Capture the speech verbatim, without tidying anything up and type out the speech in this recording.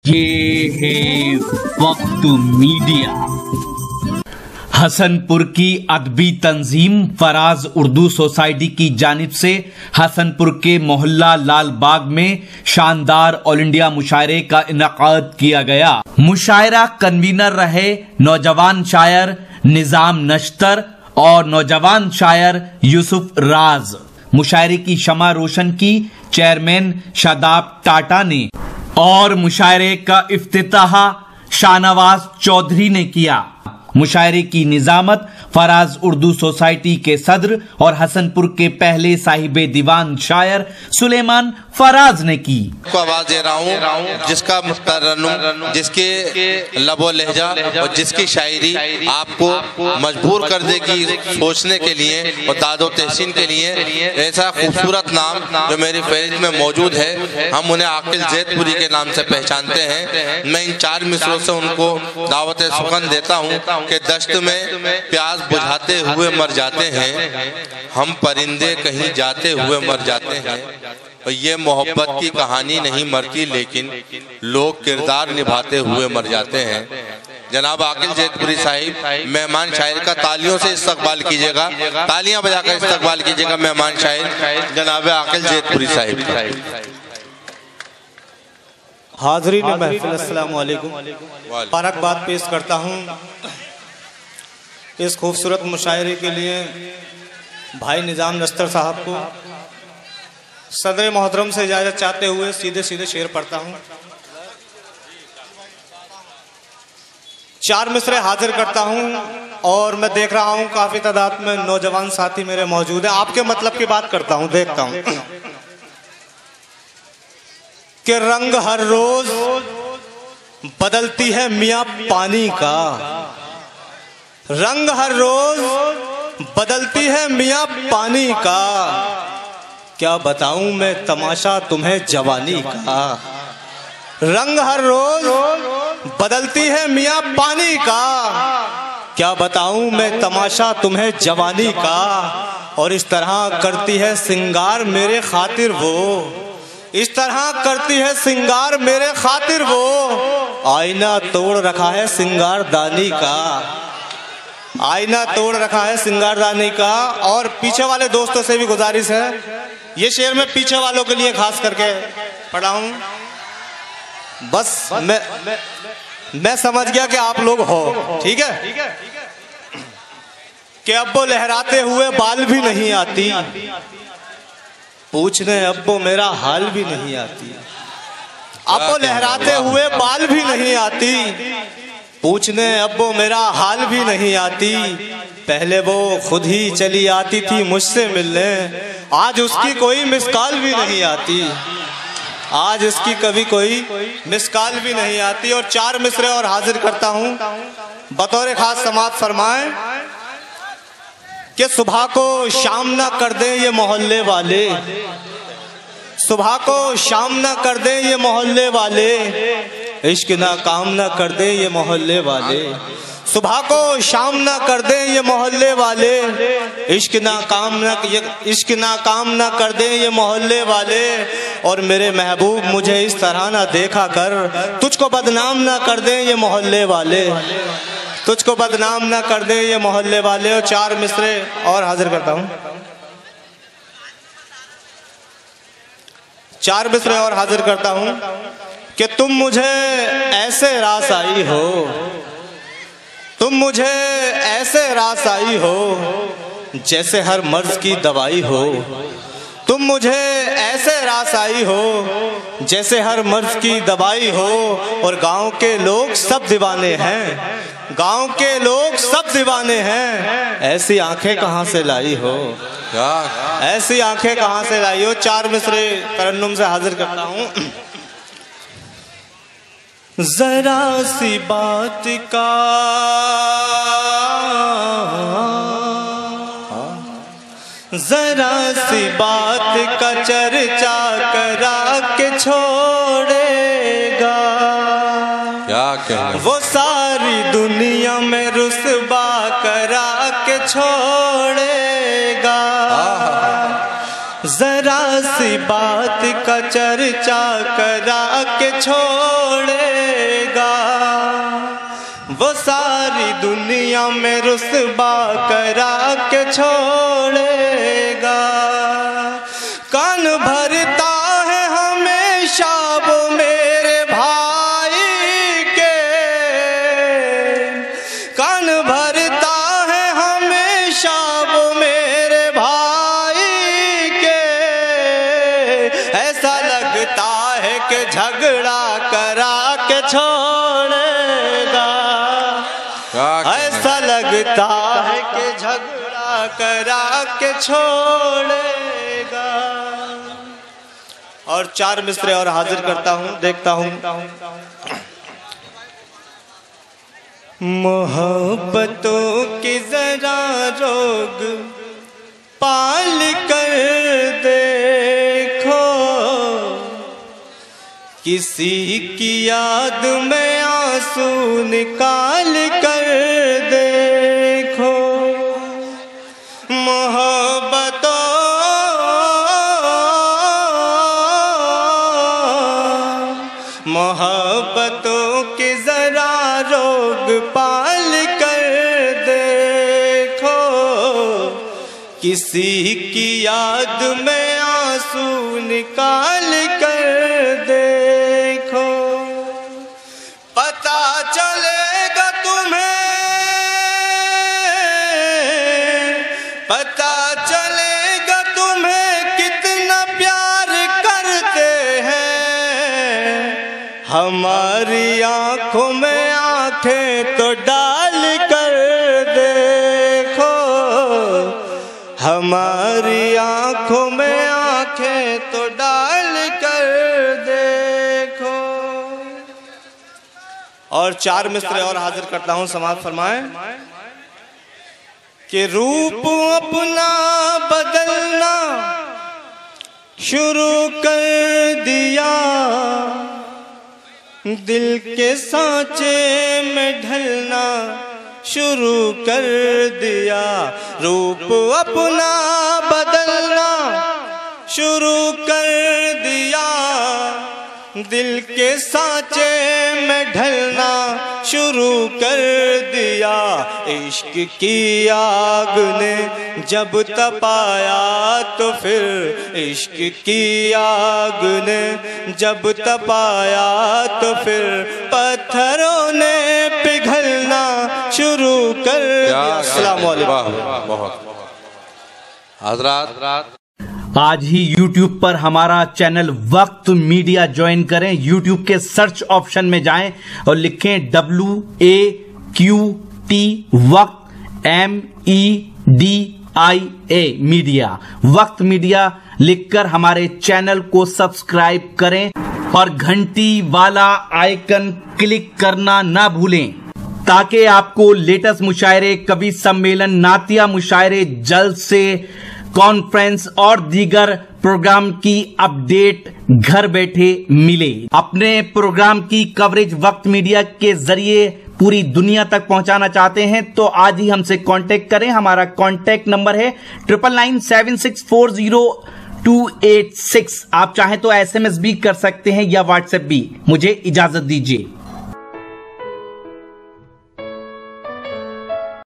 ये है वक्त मीडिया। हसनपुर की अदबी तंजीम फराज उर्दू सोसाइटी की जानिब से हसनपुर के मोहल्ला लाल बाग में शानदार ऑल इंडिया मुशायरे का इनकाद किया गया। मुशायरा कन्वीनर रहे नौजवान शायर निजाम नश्तर और नौजवान शायर यूसुफ राज। मुशायरे की शमा रोशन की चेयरमैन शादाब टाटा ने और मुशायरे का इफ्तिताह शाहनवाज चौधरी ने किया। मुशायरे की निजामत फराज उर्दू सोसाइटी के सदर और हसनपुर के पहले साहिबे दीवान शायर सुलेमान फराज ने की। को आवाज दे रहा हूँ जिसका तरन्नुम, जिसके लबो लहजा और जिसकी शायरी आपको मजबूर कर देगी सोचने के लिए और दादो तहसीन के लिए। ऐसा खूबसूरत नाम जो मेरी फहरिस्त में मौजूद है, हम उन्हें आकिल जैदपुरी के नाम से पहचानते हैं। मैं इन चार मिसरों से उनको दावत सुखन देता हूँ कि दश्त में प्यास बुझाते हुए मर जाते हैं, हम परिंदे कहीं जाते हुए मर जाते हैं। और ये मोहब्बत की कहानी नहीं मरती, लेकिन लोग किरदार निभाते हुए मर जाते हैं। जनाब आकिल जैदपुरी साहिब, मेहमान शायर का तालियों से इस्तकबाल कीजिएगा, तालियां बजाकर इस्तकबाल कीजिएगा मेहमान शायर जनाब आकिल जैदपुरी साहिब। हाज़रीन महफिल, अस्सलाम वालेकुम। मुबारकबाद पेश करता हूँ इस खूबसूरत मुशायरे के लिए भाई निजाम नस्तर साहब को। सदर मोहतरम से इजाज़त चाहते हुए सीधे सीधे शेर पढ़ता हूँ। चार मिसरे हाजिर करता हूँ और मैं देख रहा हूँ काफ़ी तादाद में नौजवान साथी मेरे मौजूद हैं। आपके मतलब की बात करता हूँ, देखता हूँ कि रंग हर रोज बदलती है मियाँ पानी का, रंग हर रोज बदलती है मियाँ पानी का, क्या बताऊं मैं तमाशा तुम्हें जवानी का। रंग हर रोज बदलती है मियाँ पानी का, क्या बताऊं मैं तमाशा तुम्हें जवानी का। और इस तरह करती है सिंगार मेरे खातिर वो, इस तरह करती है सिंगार मेरे खातिर वो, आईना तोड़ रखा है सिंगारदानी का, आईना तोड़ रखा है सिंगारदानी का। और पीछे वाले दोस्तों से भी गुजारिश है, ये शेर मैं पीछे वालों के लिए खास करके पढ़ा हूं। बस मैं मैं समझ गया कि आप लोग हो, ठीक है। कि अब्बो लहराते हुए बाल भी नहीं आती, पूछने अब्बो मेरा हाल भी नहीं आती। अब्बो लहराते हुए बाल भी नहीं आती, पूछने अब्बो मेरा हाल भी नहीं आती। पहले वो खुद ही चली आती थी मुझसे मिलने, आज उसकी कोई मिसकाल भी नहीं आती, आज इसकी कभी कोई मिसकाल भी नहीं आती। और चार मिसरे और हाजिर करता हूँ बतौर खास समाअत फरमाएं कि सुबह को शाम ना कर दें ये मोहल्ले वाले, सुबह को शाम ना कर दें ये मोहल्ले वाले, इश्क ना काम ना कर दें ये मोहल्ले वाले। सुबह को शाम ना कर दें ये मोहल्ले वाले, इश्क ना काम ना इश्क ना काम ना कर दें ये मोहल्ले वाले। और मेरे महबूब मुझे इस तरह ना देखा कर, तुझको बदनाम ना कर दें ये मोहल्ले वाले, तुझको बदनाम ना कर दे ये मोहल्ले वाले। और चार मिसरे और हाजिर करता हूं, चार मिसरे और हाजिर करता हूं कि तुम मुझे ऐसे रास आई हो, तुम मुझे ऐसे रास आई हो जैसे हर मर्ज की दवाई हो, तुम मुझे ऐसे रास आई हो जैसे हर मर्ज की दवाई हो। और गांव के लोग सब दीवाने हैं, गांव के लोग सब दीवाने हैं, ऐसी आंखें कहां से लाई हो, ऐसी आंखें कहां से लाई हो। चार मिसरे तरन्नुम से हाजिर करता हूं। जरा सी बात का जरा सी बात का चर्चा करा के छोड़ेगा, क्या कहना वो सारी दुनिया में रुसवा करा के छोड़ेगा। जरा सी बात का चर्चा करा के छोड़ेगा, दुनिया में रुस्वा करा के छोड़ेगा। कान भरता है हमेशा वो मेरे भाई के, कान भरता है हमेशा वो मेरे भाई के। ऐसा लगता है कि झगड़ा करा के छोड़ेगा, ऐसा लगता है कि झगड़ा करा के छोड़ेगा। और चार मिसरे और हाजिर करता हूं, देखता हूं। मोहब्बतों की जरा रोग पाल कर देखो, किसी की याद में आंसू निकाल कर देखो। मोहब्बतों मोहब्बतों के जरा रोग पाल कर देखो, किसी की याद में आंसू निकाल कर देखो। पता चलेगा तुम्हें, पता चलेगा तुम्हें कितना प्यार करते हैं। हमारी आंखों में आंखें तो डाल कर देखो, हमारी आंखों में आंखें तो डाल कर देखो। और चार मिसरे और हाजिर करता हूं, समाप्त फरमाएं कि रूप अपना बदलना शुरू कर दिया, दिल के सांचे में ढलना शुरू कर दिया। रूप अपना बदलना शुरू कर दिया, दिल के सांचे में ढलना शुरू कर दिया। इश्क की आग ने जब तपाया तो फिर, इश्क की आग ने जब तपाया तो फिर पत्थरों ने पिघलना शुरू कर दिया। अस्सलाम वालेकुम। बहुत हज़रात आज ही YouTube पर हमारा चैनल वक्त मीडिया ज्वाइन करें। YouTube के सर्च ऑप्शन में जाएं और लिखें W A Q T Waqt, M E D I A media, Waqt media लिखकर हमारे चैनल को सब्सक्राइब करें और घंटी वाला आइकन क्लिक करना ना भूलें, ताकि आपको लेटेस्ट मुशायरे, कवि सम्मेलन, नातिया मुशायरे, जल्द से कॉन्फ्रेंस और दीगर प्रोग्राम की अपडेट घर बैठे मिले। अपने प्रोग्राम की कवरेज वक्त मीडिया के जरिए पूरी दुनिया तक पहुंचाना चाहते हैं तो आज ही हमसे कांटेक्ट करें। हमारा कांटेक्ट नंबर है triple nine seven six four zero two eight six. आप चाहें तो एसएमएस भी कर सकते हैं या व्हाट्सएप भी। मुझे इजाजत दीजिए।